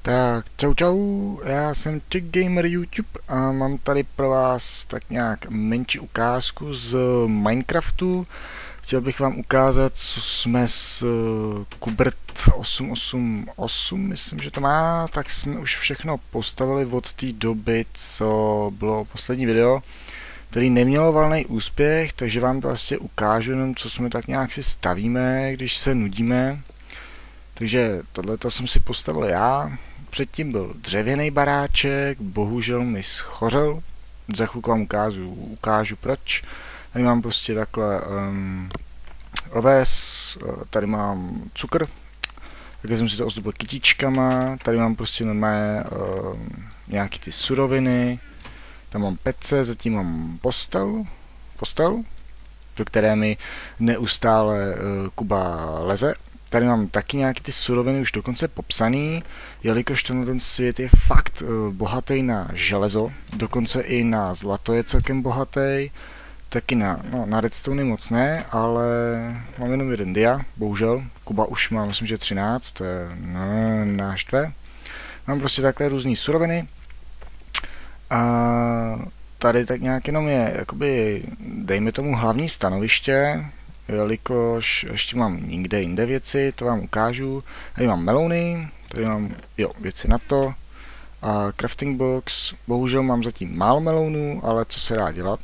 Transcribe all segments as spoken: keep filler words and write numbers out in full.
Tak, čau čau, já jsem Czech Gamer YouTube a mám tady pro vás tak nějak menší ukázku z Minecraftu. Chtěl bych vám ukázat, co jsme s Kubert osm osm osm, myslím, že to má, tak jsme už všechno postavili od té doby, co bylo poslední video, který nemělo valný úspěch, takže vám to vlastně ukážu jenom, co jsme tak nějak si stavíme, když se nudíme. Takže tohleto jsem si postavil já. Předtím byl dřevěný baráček, bohužel mi schořel. Za chvilku vám ukážu, ukážu proč. Tady mám prostě takhle um, oves, tady mám cukr, také jsem si to ozdobil kytičkama, tady mám prostě normálně um, nějaký ty suroviny, tam mám pece, zatím mám postel, postel, do které mi neustále uh, Kuba leze. Tady mám taky nějaký ty suroviny už dokonce popsaný, jelikož ten svět je fakt uh, bohatý na železo, dokonce i na zlato je celkem bohatý, taky na, no, na redstone moc ne, ale mám jenom jeden dia, bohužel. Kuba už má, myslím, že třináct, to je no, náštve. Mám prostě takhle různý suroviny a tady tak nějak jenom je, jakoby, dejme tomu hlavní stanoviště, jelikož ještě mám nikde jinde věci, to vám ukážu. Tady mám melouny, tady mám jo, věci na to a crafting box. Bohužel mám zatím málo melounů, ale co se dá dělat.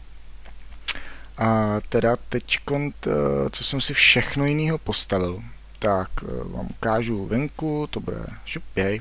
A teda teď, co jsem si všechno jiného postavil, tak vám ukážu venku, to bude šupěj.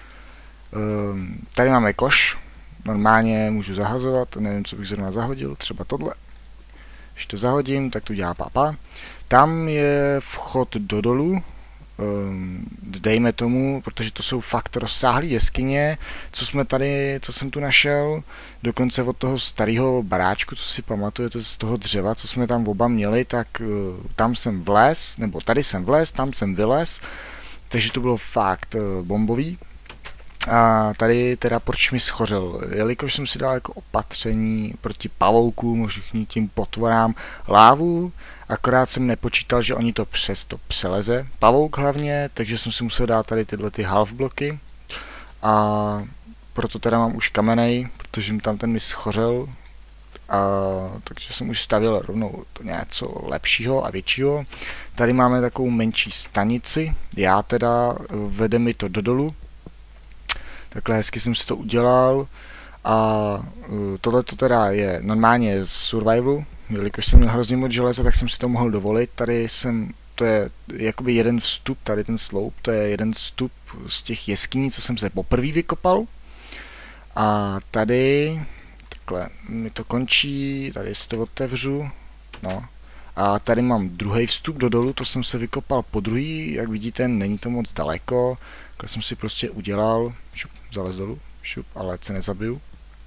Tady máme koš, normálně můžu zahazovat, nevím, co bych zrovna zahodil, třeba tohle. Když to zahodím, tak to dělá papa. Tam je vchod do dolu, um, dejme tomu, protože to jsou fakt rozsáhlé jeskyně, co jsme tady, co jsem tu našel, dokonce od toho starého baráčku, co si pamatujete z toho dřeva, co jsme tam oba měli, tak uh, tam jsem vlez, nebo tady jsem vlez, tam jsem vylez, takže to bylo fakt uh, bombový. A tady teda proč mi schořel, jelikož jsem si dal jako opatření proti pavoukům, možná tím potvorám lávu, akorát jsem nepočítal, že oni to přesto přeleze, pavouk hlavně, takže jsem si musel dát tady tyhle ty half bloky a proto teda mám už kamenej, protože mi tam ten mi schořel, a takže jsem už stavil rovnou to něco lepšího a většího. Tady máme takovou menší stanici, já teda vede mi to do dolu. Takhle hezky jsem si to udělal a tohle to teda je normálně z survivalu, jelikož jsem měl hrozně moc železa, tak jsem si to mohl dovolit. Tady jsem, to je jakoby jeden vstup, tady ten sloup, to je jeden vstup z těch jeskyní, co jsem se poprvé vykopal. A tady, takhle mi to končí, tady si to otevřu, no. A tady mám druhý vstup do dolu, to jsem se vykopal po druhý, jak vidíte, není to moc daleko, takhle jsem si prostě udělal, šup, zalez dolů, šup, ale se nezabiju.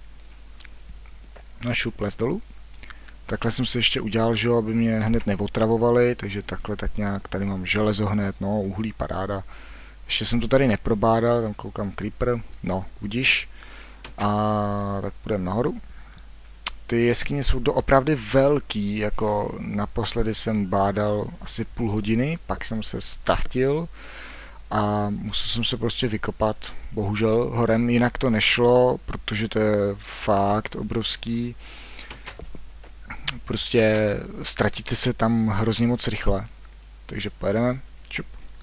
No šup, les dolů. Takhle jsem si ještě udělal, že jo, aby mě hned neotravovali, takže takhle tak nějak, tady mám železo hned, no, uhlí, paráda. Ještě jsem to tady neprobádal, tam koukám creeper, no, budíš. A tak půjdeme nahoru. Ty jeskyně jsou doopravdy velký, jako naposledy jsem bádal asi půl hodiny, pak jsem se ztratil a musel jsem se prostě vykopat, bohužel horem, jinak to nešlo, protože to je fakt obrovský, prostě ztratíte se tam hrozně moc rychle, takže pojedeme, čup.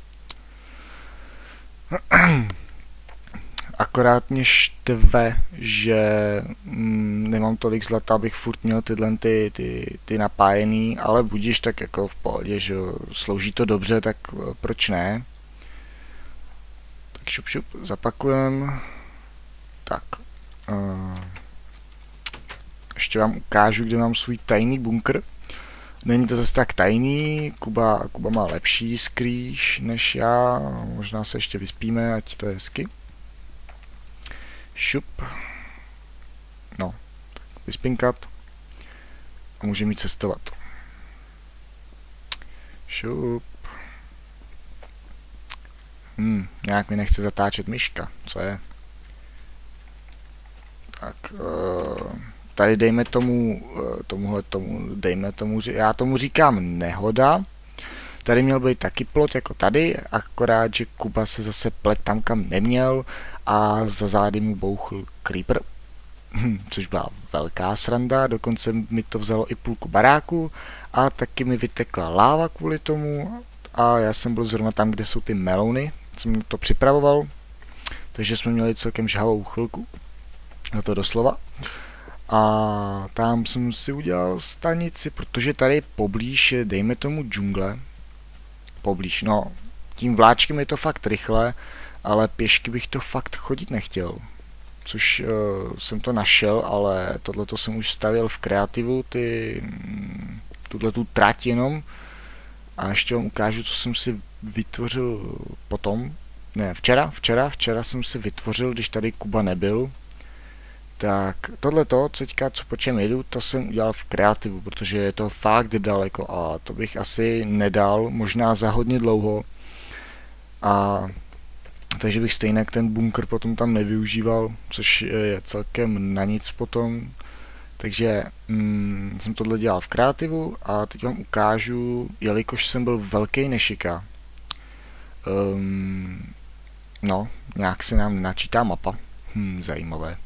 Akorát mě štve, že mm, nemám tolik zlata, abych furt měl tyhle ty, ty, ty napájený, ale budíš tak jako v pohodě, že slouží to dobře, tak proč ne? Tak šup šup, zapakujem. Tak. Uh, ještě vám ukážu, kde mám svůj tajný bunkr. Není to zase tak tajný, Kuba, Kuba má lepší skrýš než já, možná se ještě vyspíme, ať to je hezky. Šup. No, tak vyspinkat a můžeme jít cestovat. Šup. Hmm, nějak mi nechce zatáčet myška, co je? Tak, uh, tady dejme tomu, uh, tomuhle tomu, dejme tomu, já tomu říkám nehoda. Tady měl být taky plot jako tady, akorát, že Kuba se zase plet tam, kam neměl a za zády mu bouchl creeper, což byla velká sranda, dokonce mi to vzalo i půlku baráku a taky mi vytekla láva kvůli tomu a já jsem byl zrovna tam, kde jsou ty melony, jsem to připravoval, takže jsme měli celkem žhavou chvilku, na to doslova. A tam jsem si udělal stanici, protože tady poblíž je, dejme tomu, džungle. Poblíž, no, tím vláčkem je to fakt rychle, ale pěšky bych to fakt chodit nechtěl. Což uh, jsem to našel, ale tohleto jsem už stavěl v kreativu, ty, tuhletu trať jenom. A ještě vám ukážu, co jsem si vytvořil potom. Ne, včera, včera, včera jsem si vytvořil, když tady Kuba nebyl. Tak tohleto, co teďka, co po čem jedu, to jsem udělal v kreativu, protože je to fakt daleko a to bych asi nedal, možná za hodně dlouho. A takže bych stejně ten bunkr potom tam nevyužíval, což je celkem na nic potom. Takže mm, jsem tohle dělal v kreativu a teď vám ukážu, jelikož jsem byl velký nešika. Um, no, nějak se nám načítá mapa. Hm, zajímavé.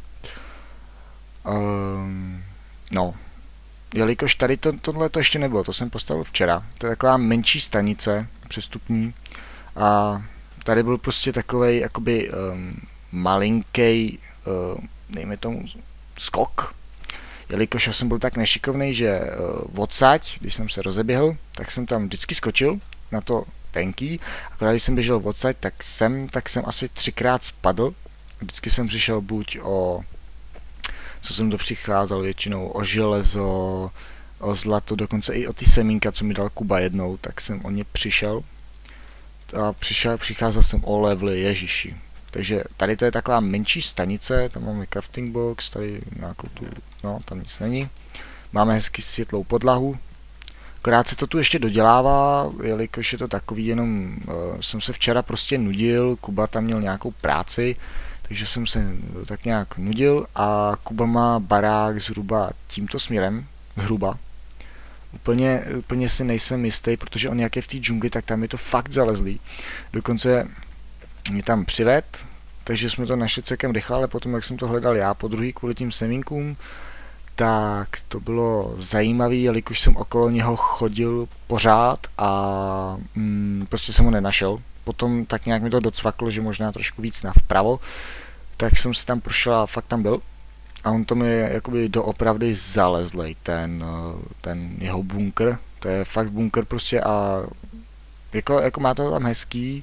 Um, no, jelikož tady to, tohle to ještě nebylo, to jsem postavil včera. To je taková menší stanice, přestupní. A tady byl prostě takovej, jakoby um, malinký, uh, dejme tomu, skok. Jelikož já jsem byl tak nešikovný, že uh, odsaď, když jsem se rozeběhl, tak jsem tam vždycky skočil na to tenký. Akorát když jsem běžel odsaď, tak jsem, tak jsem asi třikrát spadl. Vždycky jsem přišel buď o, co jsem to přicházel většinou, o železo, o zlato, dokonce i o ty semínka, co mi dal Kuba jednou, tak jsem o ně přišel. A přišel, přicházel jsem o levely, ježiši. Takže tady to je taková menší stanice, tam máme crafting box, tady nějakou tu, no tam nic není. Máme hezky světlou podlahu. Akorát se to tu ještě dodělává, jelikož je to takový jenom, uh, jsem se včera prostě nudil, Kuba tam měl nějakou práci, takže jsem se tak nějak nudil a Kuba má barák zhruba tímto směrem, hruba. Úplně, úplně si nejsem jistý, protože on jak je v té džungli, tak tam je to fakt zalezlý. Dokonce mě tam přived, takže jsme to našli celkem rychle, ale potom, jak jsem to hledal já po druhý kvůli tím semínkům, tak to bylo zajímavé, jelikož jsem okolo něho chodil pořád a mm, prostě jsem ho nenašel. Potom tak nějak mi to docvaklo, že možná trošku víc na vpravo, tak jsem si tam prošel a fakt tam byl. A on tam je jakoby doopravdy zalezlej, ten, ten jeho bunkr. To je fakt bunkr prostě a jako, jako má to tam hezký.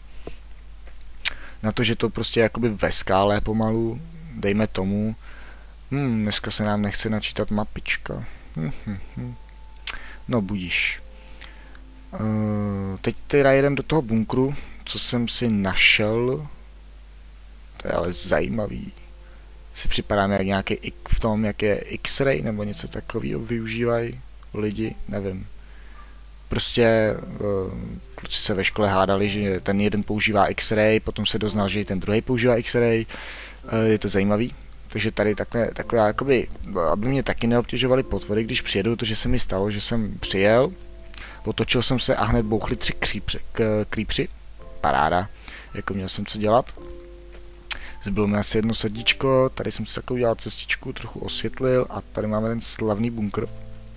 Na to, že to prostě je jakoby ve skále pomalu, dejme tomu. Hmm, dneska se nám nechce načítat mapička. Hm, hm, hm. No budíš. Uh, teď teda jedem do toho bunkru, co jsem si našel. To je ale zajímavý. Si připadám jak nějaký v tom, jak je X-ray nebo něco takového využívají lidi, nevím. Prostě kluci se ve škole hádali, že ten jeden používá X-ray, potom se doznal, že i ten druhý používá X-ray. Je to zajímavý. Takže tady takhle, takové, jakoby, aby mě taky neobtěžovali potvory, když přijedu, protože se mi stalo, že jsem přijel, otočil jsem se a hned bouchli tři creepři. Paráda, jako měl jsem co dělat. Zbylo mi asi jedno srdíčko, tady jsem si takovou udělal cestičku, trochu osvětlil a tady máme ten slavný bunkr.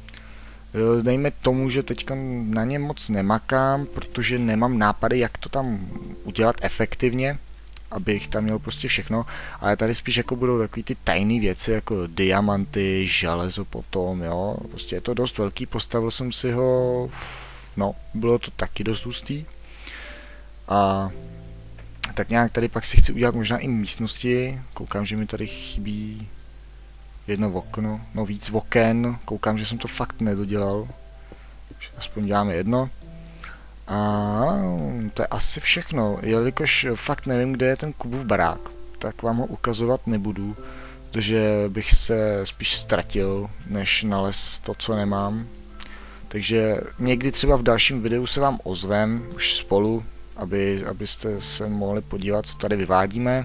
Dejme tomu, že teďka na ně moc nemakám, protože nemám nápady, jak to tam udělat efektivně, abych tam měl prostě všechno, ale tady spíš jako budou takový ty tajné věci, jako diamanty, železo potom, jo, prostě je to dost velký, postavil jsem si ho, no, bylo to taky dost hustý. A tak nějak tady pak si chci udělat možná i místnosti, koukám, že mi tady chybí jedno okno, no víc oken, koukám, že jsem to fakt nedodělal, aspoň děláme jedno. A to je asi všechno, jelikož fakt nevím, kde je ten Kubův barák, tak vám ho ukazovat nebudu, protože bych se spíš ztratil, než nalez to, co nemám. Takže někdy třeba v dalším videu se vám ozvem, už spolu, aby, abyste se mohli podívat, co tady vyvádíme.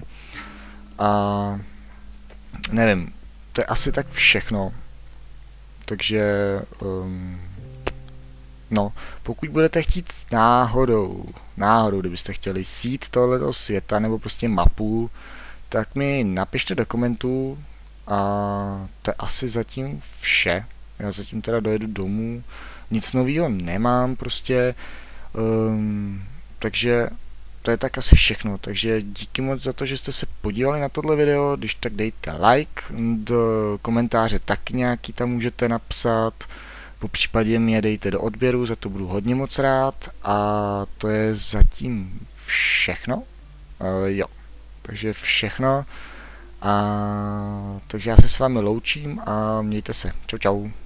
A nevím, to je asi tak všechno. Takže um, No, pokud budete chtít náhodou, náhodou, kdybyste chtěli sít tohleto světa nebo prostě mapu, tak mi napište do komentů a to je asi zatím vše. Já zatím teda dojedu domů, nic nového nemám prostě, um, takže to je tak asi všechno. Takže díky moc za to, že jste se podívali na tohle video, když tak dejte like, do komentáře taky nějaký tam můžete napsat, po případě mě dejte do odběru, za to budu hodně moc rád a to je zatím všechno. Uh, jo, takže všechno. A takže já se s vámi loučím a mějte se. Čau čau.